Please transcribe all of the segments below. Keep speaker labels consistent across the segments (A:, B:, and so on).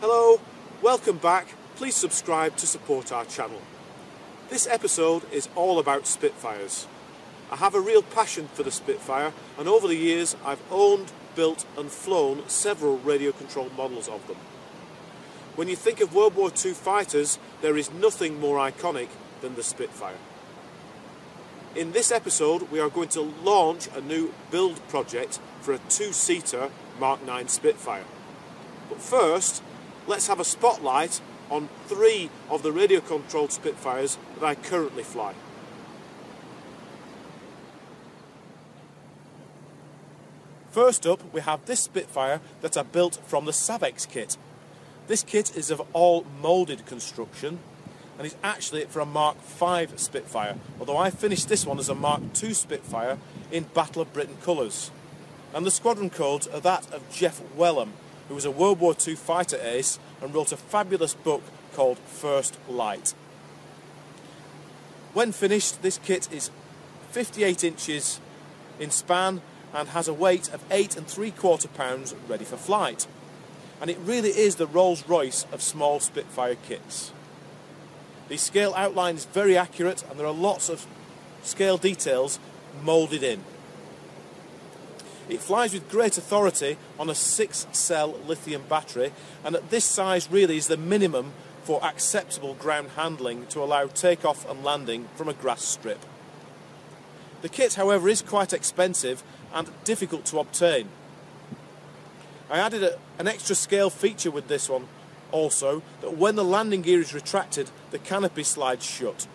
A: Hello, welcome back. Please subscribe to support our channel. This episode is all about Spitfires. I have a real passion for the Spitfire, and over the years I've owned, built and flown several radio-controlled models of them. When you think of World War II fighters, there is nothing more iconic than the Spitfire. In this episode we are going to launch a new build project for a two-seater Mark IX Spitfire. But first, let's have a spotlight on three of the radio-controlled Spitfires that I currently fly. First up, we have this Spitfire that I built from the Savex kit. This kit is of all moulded construction and is actually for a Mark V Spitfire, although I finished this one as a Mark II Spitfire in Battle of Britain colours. And the squadron codes are that of Jeff Wellham, who was a World War II fighter ace and wrote a fabulous book called First Light. When finished, this kit is 58 inches in span and has a weight of 8 3/4 pounds ready for flight. And it really is the Rolls-Royce of small Spitfire kits. The scale outline is very accurate and there are lots of scale details moulded in. It flies with great authority on a 6-cell lithium battery, and at this size really is the minimum for acceptable ground handling to allow takeoff and landing from a grass strip. The kit, however, is quite expensive and difficult to obtain. I added an extra scale feature with this one also, that when the landing gear is retracted, the canopy slides shut.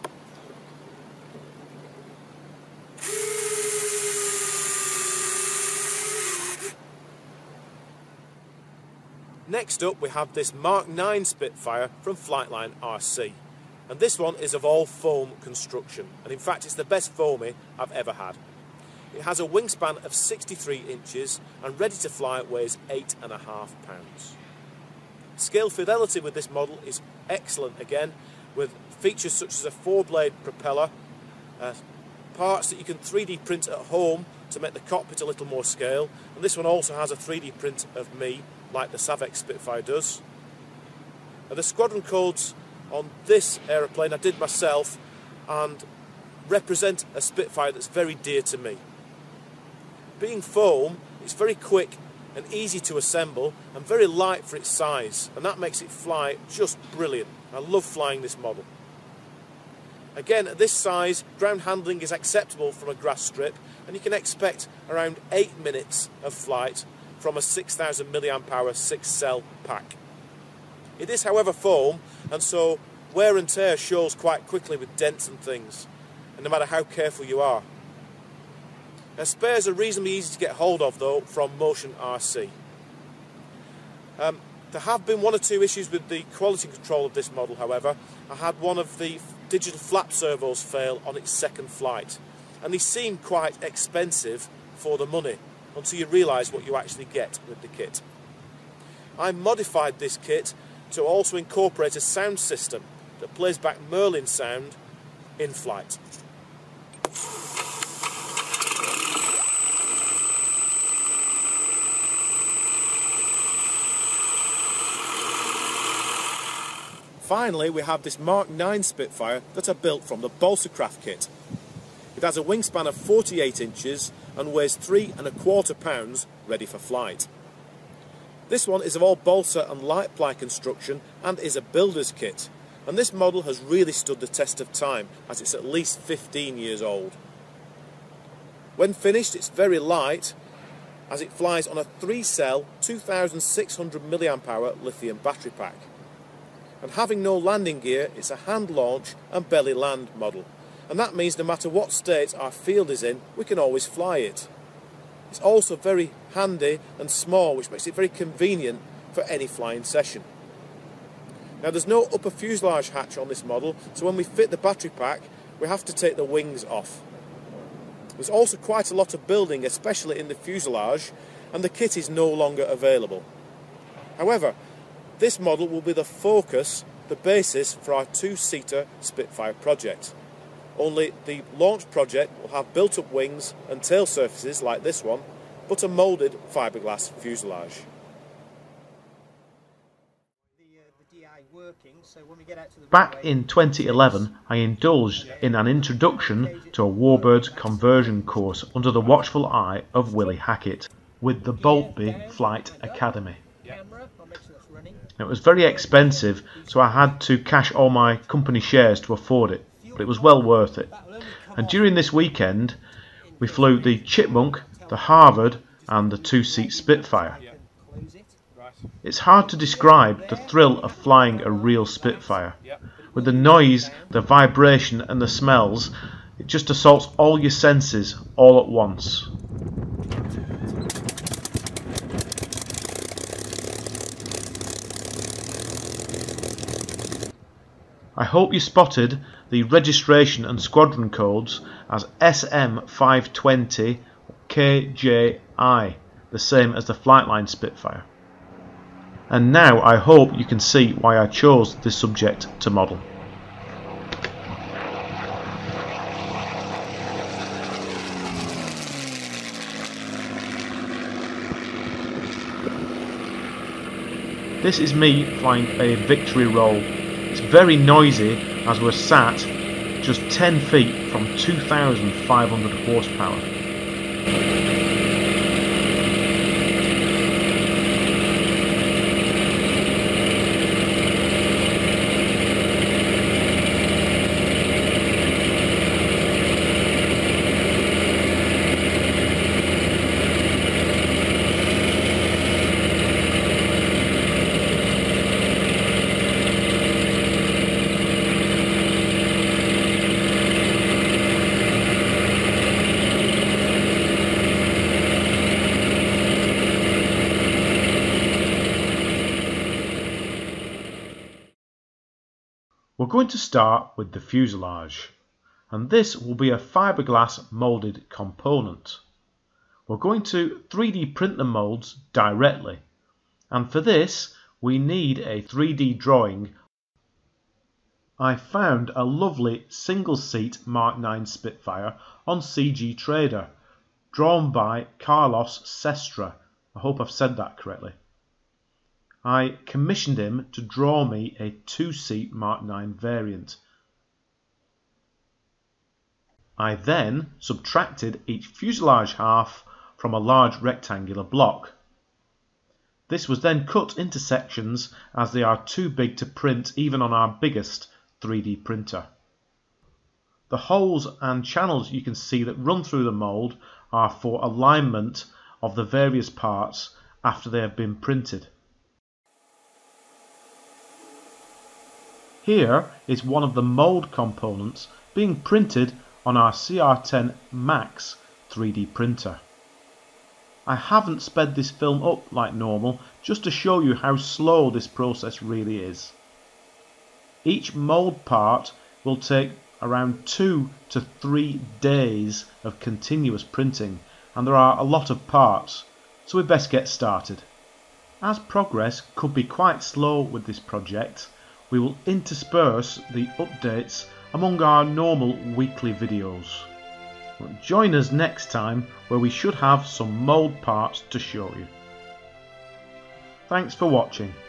A: Next up we have this Mark IX Spitfire from Flightline RC, and this one is of all foam construction, and in fact it's the best foamy I've ever had. It has a wingspan of 63 inches and ready to fly weighs 8.5 pounds. Scale fidelity with this model is excellent again, with features such as a 4-blade propeller, parts that you can 3D print at home to make the cockpit a little more scale, and this one also has a 3D print of me like the Savex Spitfire does. The squadron codes on this aeroplane I did myself and represent a Spitfire that's very dear to me. Being foam, it's very quick and easy to assemble and very light for its size, and that makes it fly just brilliant. I love flying this model. Again, at this size, ground handling is acceptable from a grass strip, and you can expect around 8 minutes of flight from a 6,000 mAh 6-cell pack. It is, however, foam, and so wear and tear shows quite quickly with dents and things, and no matter how careful you are. Now, spares are reasonably easy to get hold of though from Motion RC. There have been one or two issues with the quality control of this model, however. I had one of the digital flap servos fail on its second flight, and they seem quite expensive for the money until you realise what you actually get with the kit. I modified this kit to also incorporate a sound system that plays back Merlin sound in flight. Finally, we have this Mark IX Spitfire that I built from the Balsacraft kit. It has a wingspan of 48 inches and weighs 3.25 pounds ready for flight. This one is of all balsa and light ply construction and is a builder's kit, and this model has really stood the test of time as it's at least 15 years old. When finished, it's very light as it flies on a 3-cell 2600 mAh lithium battery pack. And having no landing gear, it's a hand launch and belly land model, and that means no matter what state our field is in, we can always fly it. It's also very handy and small, which makes it very convenient for any flying session. Now, there's no upper fuselage hatch on this model, so when we fit the battery pack we have to take the wings off. There's also quite a lot of building, especially in the fuselage, and the kit is no longer available. However, this model will be the focus, the basis for our two-seater Spitfire project. Only the launch project will have built-up wings and tail surfaces like this one, but a moulded fiberglass fuselage.
B: Back in 2011, I indulged in an introduction to a warbird conversion course under the watchful eye of Willie Hackett with the Boltby Flight Academy. It was very expensive, so I had to cash all my company shares to afford it, but it was well worth it. And during this weekend, we flew the Chipmunk, the Harvard and the two-seat Spitfire. It's hard to describe the thrill of flying a real Spitfire. With the noise, the vibration and the smells, it just assaults all your senses all at once. I hope you spotted the registration and squadron codes as SM520 KJI, the same as the Flightline Spitfire. And now I hope you can see why I chose this subject to model. This is me flying a Victory Roll. It's very noisy as we're sat just 10 feet from 2,500 horsepower. We're going to start with the fuselage, and this will be a fiberglass moulded component. We're going to 3D print the moulds directly, and for this we need a 3D drawing. I found a lovely single-seat Mark 9 Spitfire on CG Trader, drawn by Carlos Sestra. I hope I've said that correctly. I commissioned him to draw me a two-seat Mark 9 variant. I then subtracted each fuselage half from a large rectangular block. This was then cut into sections as they are too big to print even on our biggest 3D printer. The holes and channels you can see that run through the mould are for alignment of the various parts after they have been printed. Here is one of the mould components being printed on our CR10 Max 3D printer. I haven't sped this film up like normal just to show you how slow this process really is. Each mould part will take around 2 to 3 days of continuous printing, and there are a lot of parts, so we best get started. As progress could be quite slow with this project, we will intersperse the updates among our normal weekly videos. Join us next time where we should have some mould parts to show you. Thanks for watching.